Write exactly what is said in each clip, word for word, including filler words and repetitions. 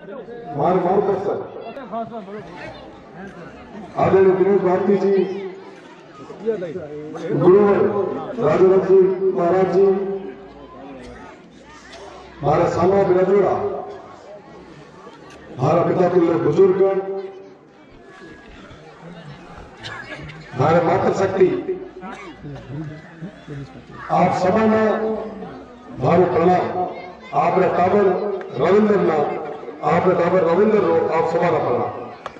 हमारे माउंटर सर आदरणीय दिनेश भारती जी, गुरुवर राजूरथ जी महाराज जी, हमारा सामा बिरादरा, हमारा पिता तुल्य बुजुर्ग, हमारे मातृशक्ति, आप सभा में भारो प्रणाम। आपने टाबर रविंद्र ना आपने टाबर रविंद्र रो आप सभा ना प्रणाम।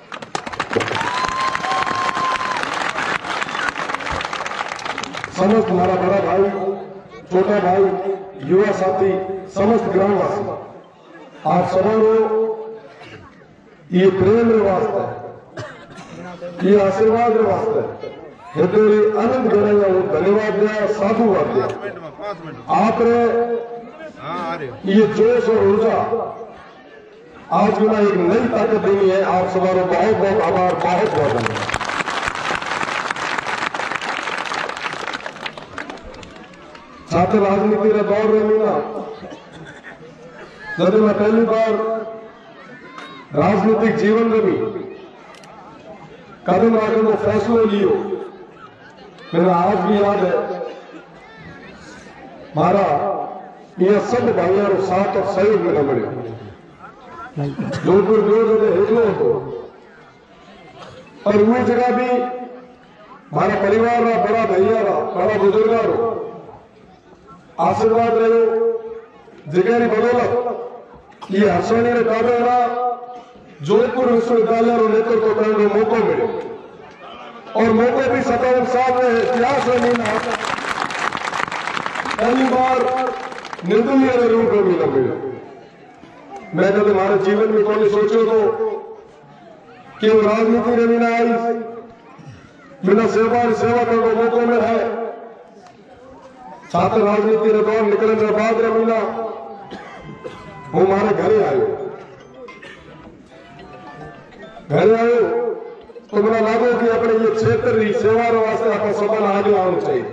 समस्त हमारा बड़ा भाई, छोटा भाई, युवा साथी, समस्त ग्रामवासी, आप सभा रो ये प्रेम रे वास्ते, ये आशीर्वाद रे वास्ते हेतुरी अनंत गणया धन्यवाद दिया, साधुवाद दिया। आपने ये जोश और ऊर्जा आज बिना एक नई ताकत देनी है। आप सभा रो बहुत बहुत आभार, बहुत बहुत धन्यवाद। छात्र राजनीति रे दौर में मीना जब मैं पहली बार राजनीतिक जीवन में भी कदम रखने को फैसलो लियो, मेरा आज भी याद है। मारा यह सब भाइयों और साथ और सहयोग में न मिले। जोधपुर जो जगह हेलो हो और वो जगह भी हमारा परिवार रा, बड़ा भैया रा, बड़ा बुजुर्ग रो आशीर्वाद रहो, जगह बदौलत ये हर्षणी रे काबे रा जोधपुर विश्वविद्यालय रो नेतृत्व करने को मौका मिले और मौके भी सत्तावन साल में इतिहास में नहीं आता। पहली बार निर्दलीय रूप में मिला मिला। मैं कभी हमारे जीवन में कोई सोचो तो कि वो राजनीति में ना आई, बिना सेवा सेवा करने को मौका मिला है। छात्र राजनीति रे दौर निकलने के बाद रमीना वो हमारे घरे आयो घरे आयो तो मेरा लागो कि अपने ये क्षेत्र की सेवा वास्ते अपना सपना आगे आना चाहिए।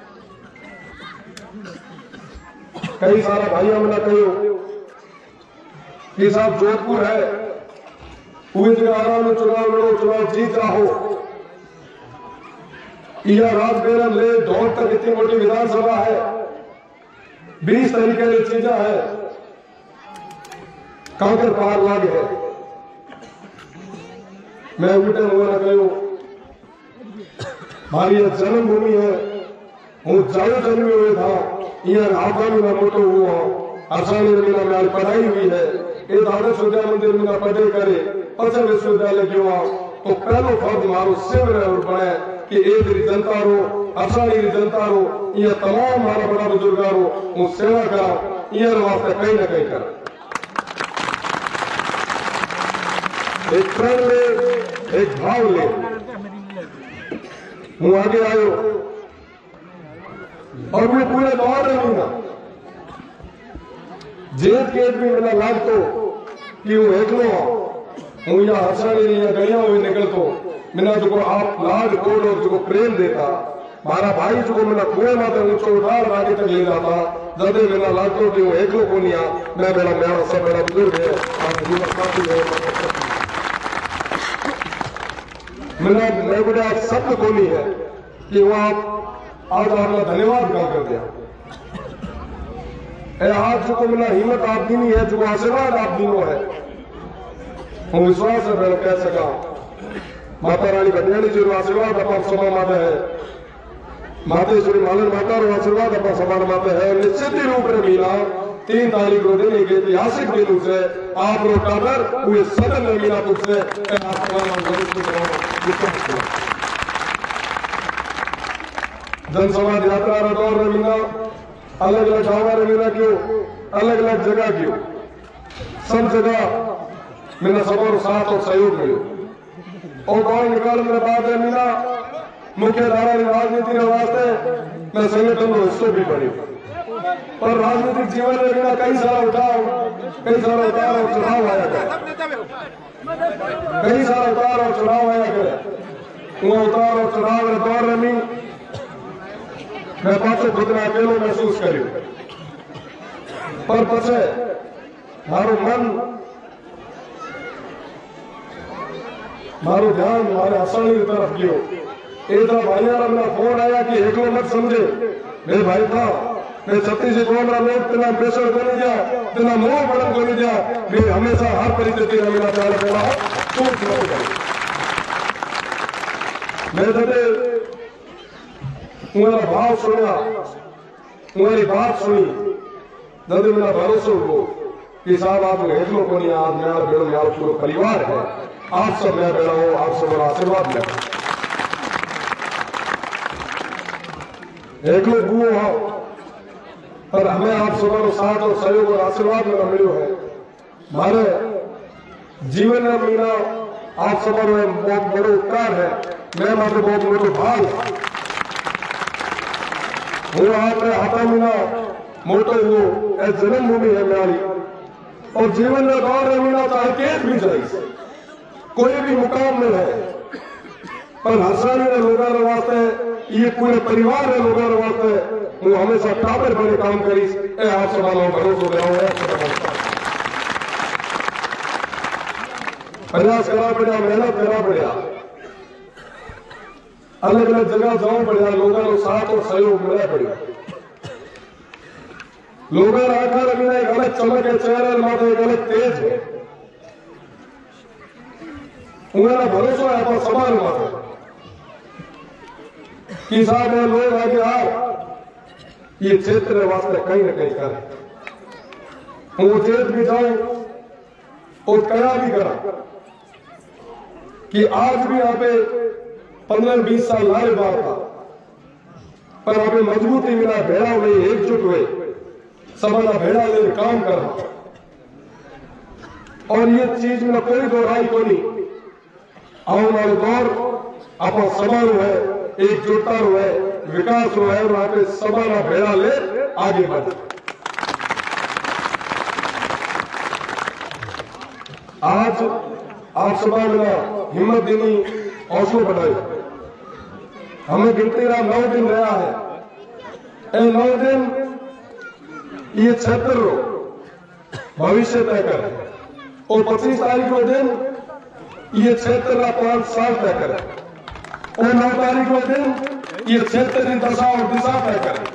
कई सारा भाइयों ने कहो कि साहब जोधपुर है, पूरी जगह आराम में चुनाव लड़ो, चुनाव जीत रहो। यह राजबेरन ले दौड़ तक इतनी मोटी विधानसभा है, बीस तरीके की चीजें है, कांकर पार लागे है। मैं उल्टे हुए न कहो हमारी यह जन्मभूमि है, हूँ चालू जन्मी हुए था, यह आगामी में मोटो हुआ हर्षाणी मीना में पढ़ाई हुई है। एक आदर्श विद्या मंदिर में पढ़े करे पचन विश्वविद्यालय क्यों आओ तो पहलो फर्ज मारो सेवर बने कि एक जनता रो, हर्षाणी जनता रो, यह तमाम हमारा बड़ा बुजुर्ग रो हूँ सेवा करा, यह वास्ते कहीं न कहीं करा। एक प्रण ले, एक भाव ले, हूँ आगे आयो और मैं पूरे दौर रही ना जेत के भी मेरा लाभ तो कि वो एकलो हूँ या हर्षाणी या गया हुई निकल तो मेरा जो आप लाड कोड और जो प्रेम देता मारा भाई जो मेरा कुएं माते ऊंचो उठा आगे तक ले जाता जब मेरा लाड तो कि वो एकलो को नहीं आ मैं मेरा मेरा सब मेरा बुजुर्ग है काफी है मेरा मैं बड़ा शब्द को नहीं है कि वो आप आज आपका धन्यवाद काम कर दिया। आज जो को मेरा हिम्मत आप दी नहीं है, जो आशीर्वाद आप दिनों है, हम विश्वास से मैं कह सका माता रानी कल्याणी जी आशीर्वाद अपन सभा माता है, मातेश्वरी मालन माता रो आशीर्वाद अपन सभा माता है। निश्चित रूप में मिला तीन तारीख को देने के ऐतिहासिक दिन से आप लोग टाबर हुए सदन में मिला तुझसे जनसभा यात्रा दौर में मिला, अलग अलग गाँव में मिला क्यों, अलग अलग जगह क्यों, सब जगह मेरा सबों साथ और सहयोग मिलो और गाँव निकालने के बाद मिला मुख्य धारा राजनीति के वास्ते मैं संगठन को हिस्सों भी बनी पर राजनीतिक जीवन में बिना कई सारा उठाव कई सारा उतार और चुनाव आया करे कई सारा उतार और चुनाव आया करे वो उतार और चुनाव के दौर में मैं पाछो खुद ने अकेलो महसूस करूं पर पछे मारो मन मारो ध्यान मारे हसानी की तरफ लियो। एदा भाई यार मेरा फोन आया कि एकलो मत समझे मेरे भाई था मैं छत्तीस कौम रा लोग तेना प्रेशर को नहीं जा तेना मुंह बड़न को नहीं जा मैं हमेशा हर परिस्थिति में मेरा प्यार बोला तू नहीं कर मैं तबे तुम्हारा भाव सुना तुम्हारी बात सुनी तबे मेरा भरोसा हो कि साहब आप एकलो को नहीं आज मेरा बेड़ो मेरा पूरा परिवार है आप सब मैं बेड़ा हो आप सब आशीर्वाद ले एकलो बुओ हो पर हमें आप सबको साथ और सहयोग और आशीर्वाद मेरा मिलो है मारे जीवन में मेरा आप सब बहुत बड़ो उपकार है मैं मात्र बहुत मोटो भाग वो आपने हाथा मीना मोटो वो जन्मभूमि है मेरी और जीवन में दौर है मीना चाहे केस भी जाए कोई भी मुकाम में है पर हसानी ने लोगों वास्ते ये पूरे परिवार ने लोगों वास्ते वो हमेशा टापर बने काम करी ए आप सब भरोसा दिलाओ प्रयास करा पड़ा मेहनत करा पड़ा अलग अलग जगह जाओ पड़ा लोगों को साथ और सहयोग मिला पड़ा लोगों आकर मेरा एक अलग चमक है चेहरे माथे एक अलग तेज है उन्हें भरोसा है अपना सवाल माथे कि साहब लोग आगे आ ये क्षेत्र वास्ते कहीं न कहीं करे वो चेत भी जाऊं और कया भी करा कि आज भी आप पंद्रह बीस साल लाए बार था पर आप मजबूती मिला भेड़ा हुए एकजुट हुए समाना भेड़ा ले काम करना और ये चीज में कोई दोहराई को नहीं आने वाले दौर अपना समान है एकजुटता हुए विकास हुआ है और वहां पे समाना भेड़ा ले आगे बढ़े आज आप सभा में हिम्मत देनी हौसला बढ़ाई हमें गिनती रहा नौ दिन रहा है ए नौ दिन ये क्षेत्र भविष्य तय कर और पच्चीस तारीख को दिन ये क्षेत्र का पांच साल तय करे और नौ तारीख को दिन ये क्षेत्र की दशा और दिशा तय करे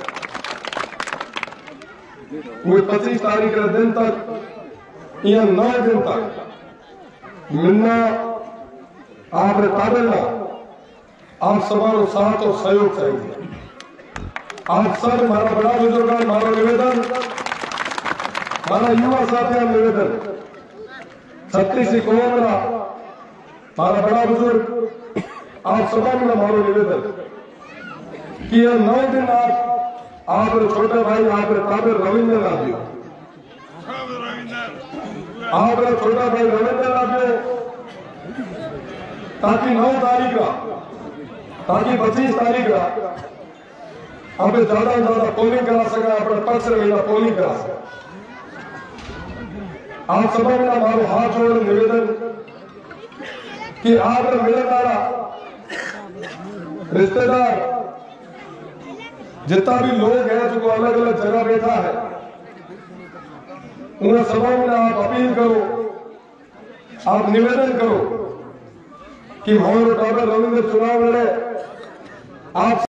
वो पच्चीस तारीख के दिन तक या नौ दिन तक मिलना आपने ताबेला आप सवाल साथ और सहयोग चाहिए आप सब हमारा बड़ा बुजुर्ग हमारा निवेदन हमारा युवा साथियों निवेदन छत्तीस कौम का हमारा बड़ा बुजुर्ग आप सभा में हमारा निवेदन कि यह नौ दिन आप आप छोटे भाई आप ताबे रविंद्र लाभियो आप छोटा भाई रविंद्र लाभियो ताकि नौ तारीख का ताकि पच्चीस तारीख का आप ज्यादा से ज्यादा पोलिंग करा सका अपने पक्ष में पोलिंग करा सका आप सभा में हमारे हाथ जोड़ निवेदन कि आप मेरे द्वारा रिश्तेदार जितना भी लोग हैं जो अलग अलग जगह बैठा है उन्हें सभा में आप अपील करो आप निवेदन करो कि हमारे डॉक्टर रविंद्र चुनाव लड़े आप